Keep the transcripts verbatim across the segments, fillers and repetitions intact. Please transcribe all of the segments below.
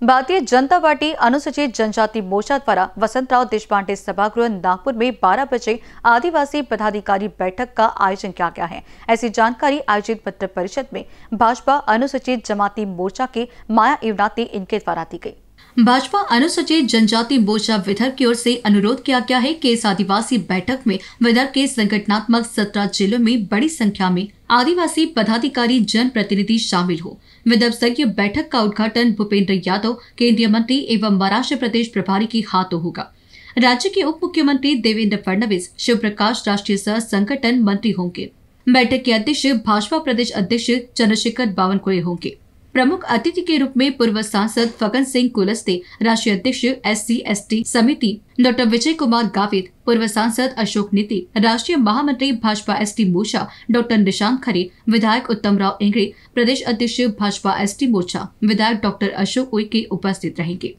Bharatiya Janata party अनुसूचित जनजाति मोर्चा द्वारा वसंतराव देशपांडे सभागृह नागपुर में बारह बजे आदिवासी पदाधिकारी बैठक का आयोजन किया गया है। ऐसी जानकारी आयोजित पत्र परिषद में भाजपा अनुसूचित जमाती मोर्चा के माया इवनाते इनके द्वारा दी गई। भाजपा अनुसूचित जनजाति मोर्चा विदर्भ की ओर से अनुरोध किया गया है कि इस आदिवासी बैठक में विदर्भ के संगठनात्मक सत्रह जिलों में बड़ी संख्या में आदिवासी पदाधिकारी जन प्रतिनिधि शामिल हो। विदर्भ स्तरीय बैठक का उद्घाटन भूपेंद्र यादव केंद्रीय मंत्री एवं महाराष्ट्र प्रदेश प्रभारी के हाथों होगा। राज्य के उप मुख्यमंत्री देवेंद्र फडणवीस शिव प्रकाश राष्ट्रीय सह संगठन मंत्री होंगे। बैठक के अध्यक्ष भाजपा प्रदेश अध्यक्ष चंद्रशेखर बावनकुळे होंगे। प्रमुख अतिथि के रूप में पूर्व सांसद फगन सिंह कुलस्ते, राष्ट्रीय अध्यक्ष एस सी एस टी समिति डॉक्टर विजय कुमार गावित, पूर्व सांसद अशोक नीति, राष्ट्रीय महामंत्री भाजपा एस टी मोर्चा डॉक्टर निशांत खरे, विधायक उत्तम राव इंगळे, प्रदेश अध्यक्ष भाजपा एस टी मोर्चा विधायक डॉक्टर अशोक उईके उपस्थित रहेंगे।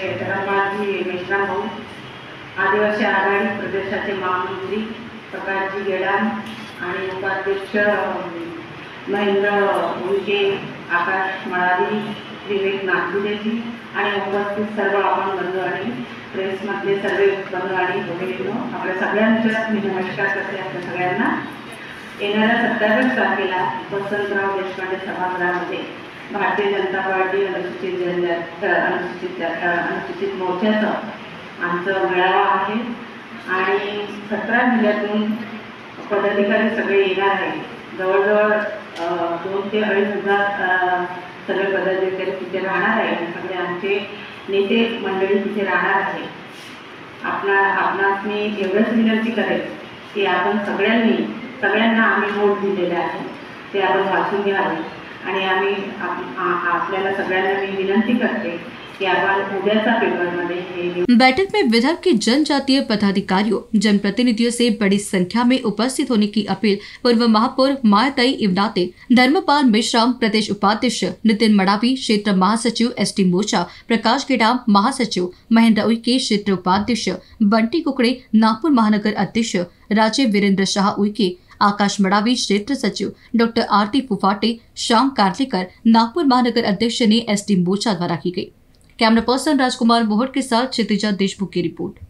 आदिवासी आघाडी प्रदेशाचे महामंत्री प्रकाशजी गेडाम आणि उपाध्यक्ष महेंद्र उईके, आकाश मळावी, विवेक नागपुरेजी आणि उपस्थित सर्व आपण बंधू आणि प्रेसमधले सर्व बंधू आणि भगिनींनो, आपल्या सगळ्यांना मी नमस्कार करते। आपल्या सगळ्यांना येणाऱ्या सत्तावीस तारखेला वसंतराव देशपांडे सभागृहामध्ये भारतीय जनता पार्टी अनुसूचित जनजाती अनुसूचित अनुसूचित मोर्चाचा आमचा मेळावा आहे आणि सतरा जिल्ह्यातून पदाधिकारी सगळे येणार आहे। जवळजवळ दोन ते अडीच हजार सगळे पदाधिकारी तिथे राहणार आहे। सगळे आमचे नेते मंडळी तिथे राहणार आहे। आपला आपणास मी एवढंच विनंती करेन की आपण सगळ्यांनी सगळ्यांना आम्ही वोट दिलेले आहे ते आपण वाचून घ्यावे आणि आम्ही आपल्याला सगळ्यांना मी विनंती करते कि उद्याचा पेपर मध्ये। बैठक में विदर्भ के जनजातीय पदाधिकारियों जनप्रतिनिधियों से बड़ी संख्या में उपस्थित होने की अपील पूर्व महापौर मायाताई इवनाते, धर्मपाल मिश्राम प्रदेश उपाध्यक्ष, नितिन मडावी क्षेत्र महासचिव एस टी मोर्चा, प्रकाश गेडाम महासचिव, महेंद्र उईके क्षेत्र उपाध्यक्ष, बंटी कुकड़े नागपुर महानगर अध्यक्ष, राजीव वीरेंद्र शाह उईके, आकाश मडावी क्षेत्र सचिव, डॉक्टर आरती फुफाटे, श्याम कार्लेकर नागपुर महानगर अध्यक्ष ने एस टी मोर्चा द्वारा की गई। कैमरा पर्सन राजकुमार मोहट के साथ क्षितिजा देशमुख की रिपोर्ट।